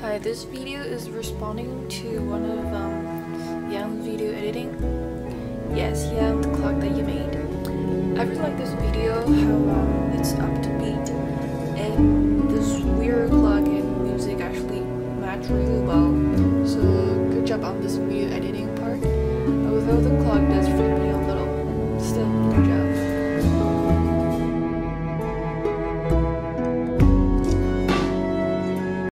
Hi, this video is responding to one of Yang's video editing. Yes, Yang, the clock that you made. I really like this video, how